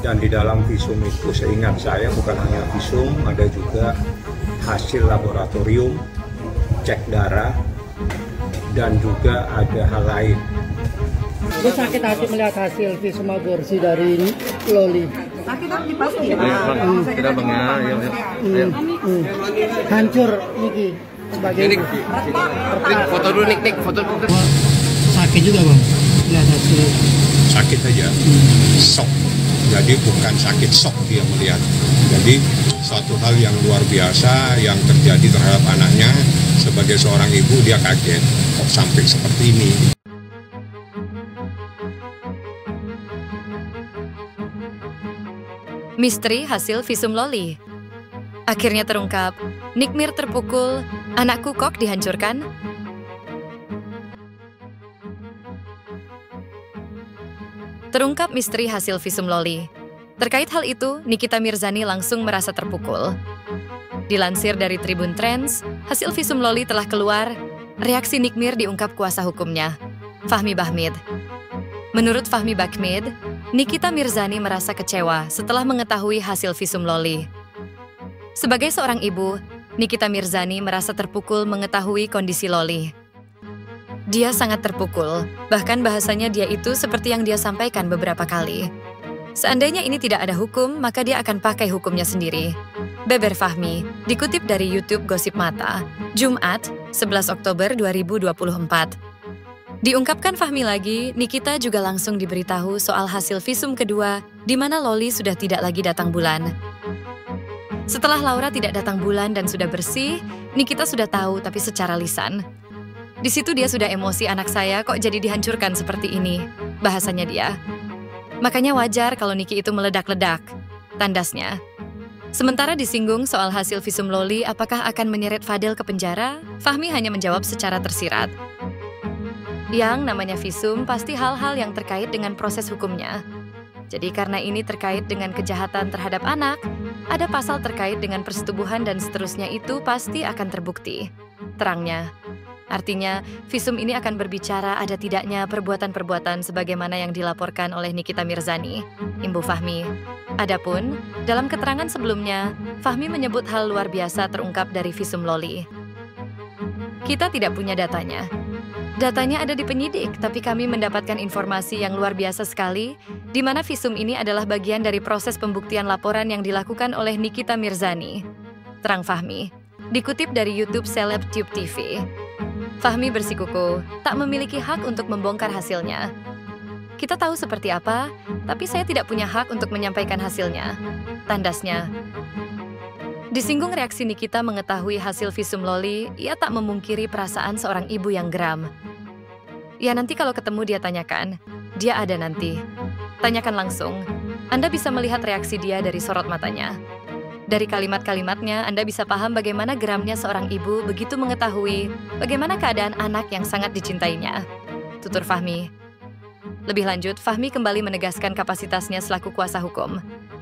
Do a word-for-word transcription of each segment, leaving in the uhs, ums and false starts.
Dan di dalam visum itu seingat saya bukan hanya visum, ada juga hasil laboratorium, cek darah, dan juga ada hal lain. Gue sakit hati melihat hasil visum aborsi dari Loli. Sakit hati pasti ya. Hmm. Kita bang ya, ayo, ayo. Hmm. Hmm. Hancur Niki sebagai Nik, Nik, foto dulu Nik, Nik, foto dulu. sakit juga bang melihat hasil. Sakit aja, shock. Jadi bukan sakit shock dia melihat. Jadi suatu hal yang luar biasa yang terjadi terhadap anaknya. Sebagai seorang ibu dia kaget kok sampai seperti ini. Misteri hasil visum Loli. Akhirnya terungkap, Nikmir terpukul, anakku kok dihancurkan? Terungkap misteri hasil visum Loli. Terkait hal itu, Nikita Mirzani langsung merasa terpukul. Dilansir dari Tribun Trends, hasil visum Loli telah keluar, reaksi Nikmir diungkap kuasa hukumnya, Fahmi Bahmid. Menurut Fahmi Bahmid, Nikita Mirzani merasa kecewa setelah mengetahui hasil visum Loli. Sebagai seorang ibu, Nikita Mirzani merasa terpukul mengetahui kondisi Loli. Dia sangat terpukul, bahkan bahasanya dia itu seperti yang dia sampaikan beberapa kali. Seandainya ini tidak ada hukum, maka dia akan pakai hukumnya sendiri. Beber Fahmi, dikutip dari YouTube Gosip Mata, Jumat, sebelas Oktober dua ribu dua puluh empat. Diungkapkan Fahmi lagi, Nikita juga langsung diberitahu soal hasil visum kedua, di mana Loli sudah tidak lagi datang bulan. Setelah Laura tidak datang bulan dan sudah bersih, Nikita sudah tahu tapi secara lisan. Di situ dia sudah emosi, anak saya kok jadi dihancurkan seperti ini, bahasanya dia. Makanya wajar kalau Niki itu meledak-ledak, tandasnya. Sementara disinggung soal hasil visum Loli apakah akan menyeret Fadel ke penjara, Fahmi hanya menjawab secara tersirat. Yang namanya visum pasti hal-hal yang terkait dengan proses hukumnya. Jadi karena ini terkait dengan kejahatan terhadap anak, ada pasal terkait dengan persetubuhan dan seterusnya itu pasti akan terbukti, terangnya. Artinya, visum ini akan berbicara ada tidaknya perbuatan-perbuatan sebagaimana yang dilaporkan oleh Nikita Mirzani, imbu Fahmi. Adapun, dalam keterangan sebelumnya, Fahmi menyebut hal luar biasa terungkap dari visum Loli. Kita tidak punya datanya. Datanya ada di penyidik, tapi kami mendapatkan informasi yang luar biasa sekali, di mana visum ini adalah bagian dari proses pembuktian laporan yang dilakukan oleh Nikita Mirzani. Terang Fahmi, dikutip dari YouTube CelebTube T V. Fahmi bersikukuh, tak memiliki hak untuk membongkar hasilnya. Kita tahu seperti apa, tapi saya tidak punya hak untuk menyampaikan hasilnya, tandasnya. Disinggung reaksi Nikita mengetahui hasil visum Loli, ia tak memungkiri perasaan seorang ibu yang geram. Ya nanti kalau ketemu dia tanyakan, dia ada nanti. Tanyakan langsung, Anda bisa melihat reaksi dia dari sorot matanya. Dari kalimat-kalimatnya, Anda bisa paham bagaimana geramnya seorang ibu begitu mengetahui bagaimana keadaan anak yang sangat dicintainya. Tutur Fahmi. Lebih lanjut, Fahmi kembali menegaskan kapasitasnya selaku kuasa hukum.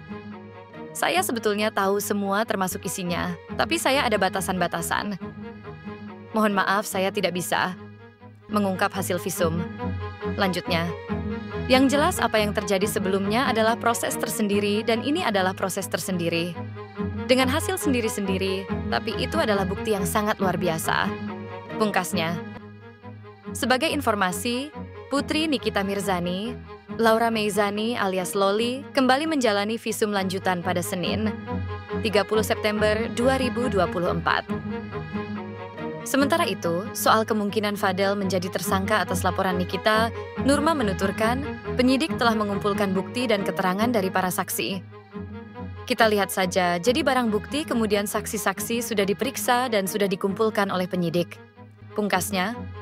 Saya sebetulnya tahu semua termasuk isinya, tapi saya ada batasan-batasan. Mohon maaf, saya tidak bisa mengungkap hasil visum. Lanjutnya, yang jelas apa yang terjadi sebelumnya adalah proses tersendiri dan ini adalah proses tersendiri. Dengan hasil sendiri-sendiri, tapi itu adalah bukti yang sangat luar biasa. Pungkasnya. Sebagai informasi, Putri Nikita Mirzani, Laura Meizani alias Loli, kembali menjalani visum lanjutan pada Senin, tiga puluh September dua ribu dua puluh empat. Sementara itu, soal kemungkinan Fadel menjadi tersangka atas laporan Nikita, Nurma menuturkan, penyidik telah mengumpulkan bukti dan keterangan dari para saksi. Kita lihat saja, jadi barang bukti kemudian saksi-saksi sudah diperiksa dan sudah dikumpulkan oleh penyidik. Pungkasnya,